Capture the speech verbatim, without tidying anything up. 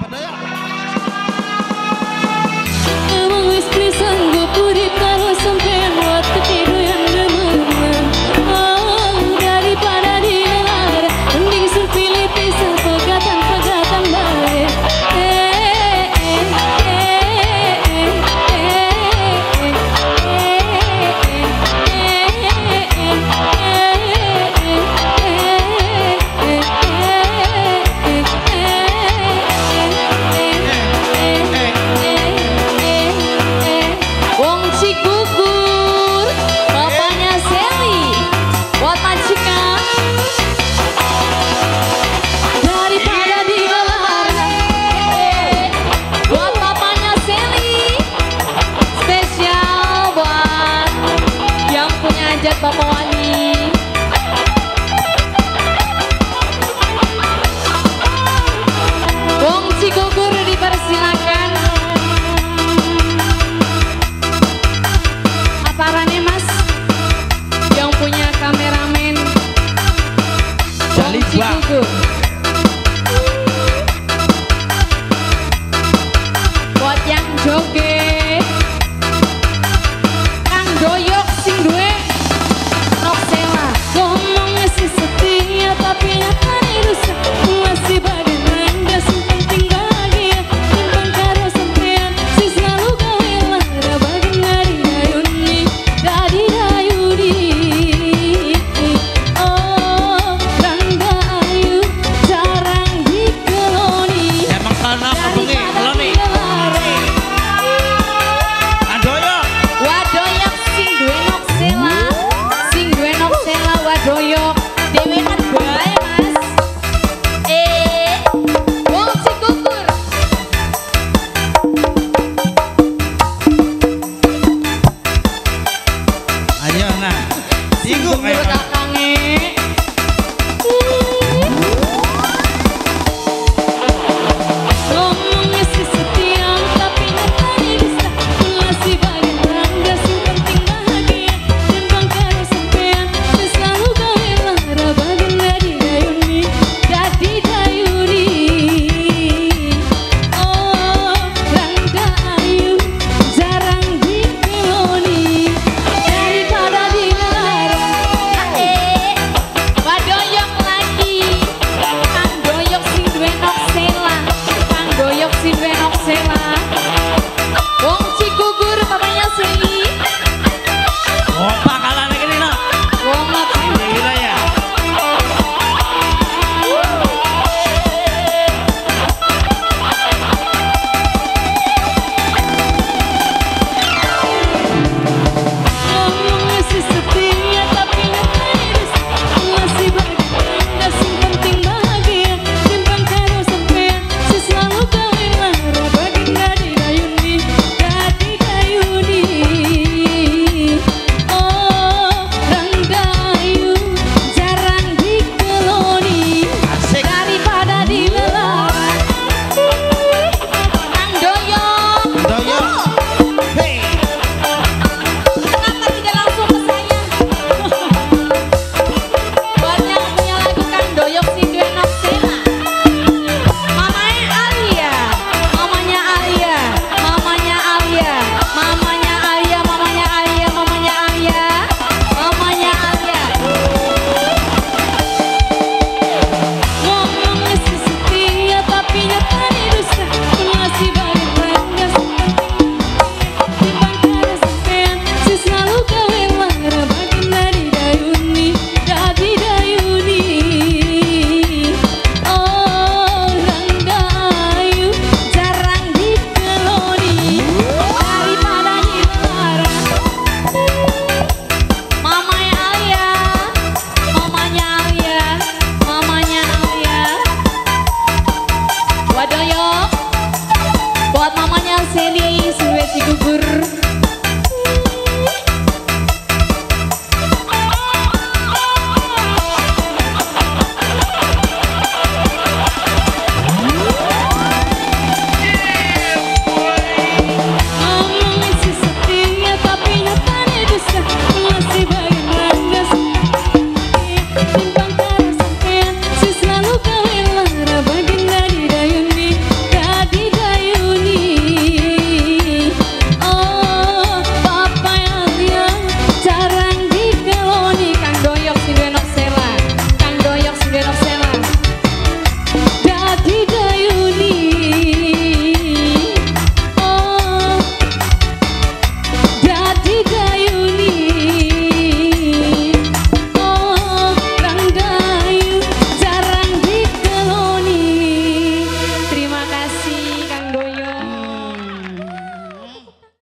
Bapak Wani. Wong Cigugur dipersilakan. Aparannya Mas yang punya kameramen Wong Cigugur. Buat yang joget Kang Doyok sing duwe tapi nyatanya rusak masih bagian gak penting bahagia timbang karo sampean si selalu gawe lara bagian dari dayuni dari dayuni oh rangga ayu jarang dikeloni emang sana kamu nih keloni wadoyok wadoyok sing duwe noksela sing duwe noksela wadoyok dewe kan bae Mas eh Wong Cigugur ayo nah Cigugur ayo kakange ngomongnya sih setia tapi nyatanya bisa masih bagian bangga sih penting bahagia dan bangkaro sampean selalu gawe lara bagian dari dayuni dari dayuni oh rangga ayu jarang dikeloni daripada dilarang eh wadoyok lagi Kang Doyok sing duwe noksela Kang Doyok sing duwe noksela Wong Cigugur papanya Seli oh bakalan ini no Wong Cigugur gila ya ngomongnya sih setia tapi nyatanya rusak masih bagian gak sing penting bahagia timbang karo sampean si selalu gawe lara bagian dari dayuni dari dayuni oh rangga ayu jarang dikeloni asik daripada dilarang Kang Doyok doyok hei kenapa tidak langsung ke saya? Buat yang punya lagu Kang Doyok sing duwe noksela mamanya Alia mamanya Alia mamanya Alia mamanya Alia mamanya Alia mamanya Alia mamanya Alia ngomongnya sih setia tapi nyatanya rusak masih bagian bangga timbang karo sampean si selalu gawe lara bagian dari dayuni dari dayuni oh rangga ayu jarang dikeloni daripada dilarang mamanya Alia mamanya Alia mamanya Alia wadoyok buat mamanya Seli suwe Cigugur